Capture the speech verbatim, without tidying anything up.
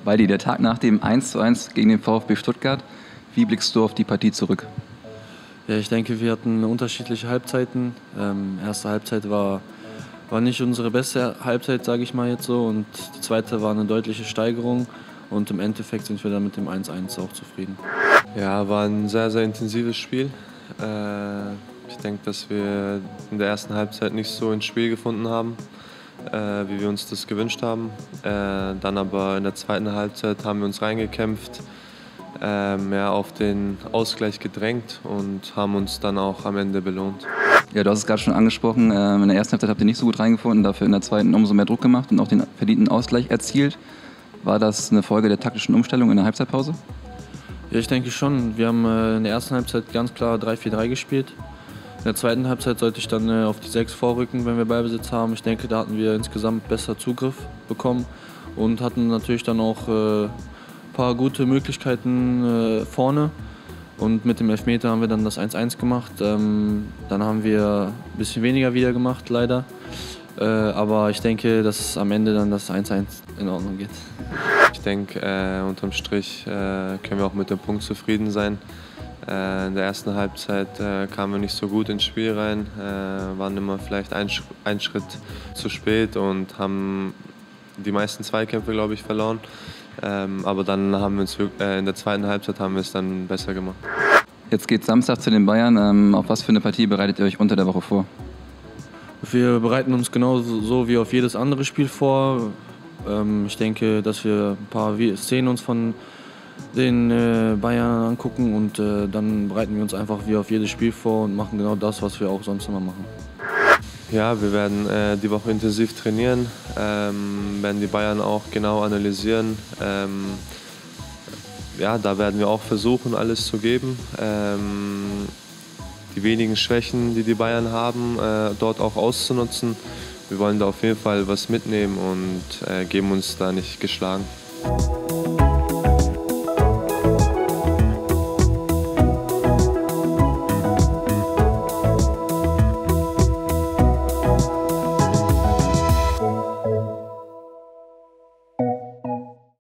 Waldi, der Tag nach dem eins zu eins gegen den VfB Stuttgart. Wie blickst du auf die Partie zurück? Ja, ich denke, wir hatten unterschiedliche Halbzeiten. Ähm, erste Halbzeit war, war nicht unsere beste Halbzeit, sage ich mal jetzt so. Und die zweite war eine deutliche Steigerung. Und im Endeffekt sind wir dann mit dem eins eins auch zufrieden. Ja, war ein sehr, sehr intensives Spiel. Äh, ich denke, dass wir in der ersten Halbzeit nicht so ins Spiel gefunden haben, äh, wie wir uns das gewünscht haben. Äh, dann aber in der zweiten Halbzeit haben wir uns reingekämpft, äh, mehr auf den Ausgleich gedrängt und haben uns dann auch am Ende belohnt. Ja, du hast es gerade schon angesprochen, ähm, in der ersten Halbzeit habt ihr nicht so gut reingefunden, dafür in der zweiten umso mehr Druck gemacht und auch den verdienten Ausgleich erzielt. War das eine Folge der taktischen Umstellung in der Halbzeitpause? Ja, ich denke schon. Wir haben äh, in der ersten Halbzeit ganz klar drei vier drei gespielt. In der zweiten Halbzeit sollte ich dann äh, auf die sechs vorrücken, wenn wir Ballbesitz haben. Ich denke, da hatten wir insgesamt besser Zugriff bekommen und hatten natürlich dann auch ein äh, paar gute Möglichkeiten äh, vorne. Und mit dem Elfmeter haben wir dann das eins eins gemacht. Ähm, dann haben wir ein bisschen weniger wieder gemacht, leider. Äh, aber ich denke, dass am Ende dann das eins eins in Ordnung geht. Ich denke, äh, unterm Strich äh, können wir auch mit dem Punkt zufrieden sein. Äh, in der ersten Halbzeit äh, kamen wir nicht so gut ins Spiel rein, äh, waren immer vielleicht ein, Sch ein Schritt zu spät und haben die meisten Zweikämpfe, glaube ich, verloren. Ähm, aber dann haben wir uns äh, in der zweiten Halbzeit haben wir es dann besser gemacht. Jetzt geht Samstag zu den Bayern. Ähm, auf was für eine Partie bereitet ihr euch unter der Woche vor? Wir bereiten uns genauso so wie auf jedes andere Spiel vor. Ähm, ich denke, dass wir ein paar Szenen uns von den äh, Bayern angucken und äh, dann bereiten wir uns einfach wie auf jedes Spiel vor und machen genau das, was wir auch sonst immer machen. Ja, wir werden äh, die Woche intensiv trainieren, ähm, werden die Bayern auch genau analysieren. Ähm, ja, da werden wir auch versuchen, alles zu geben. Ähm, die wenigen Schwächen, die die Bayern haben, äh, dort auch auszunutzen. Wir wollen da auf jeden Fall was mitnehmen und äh, geben uns da nicht geschlagen.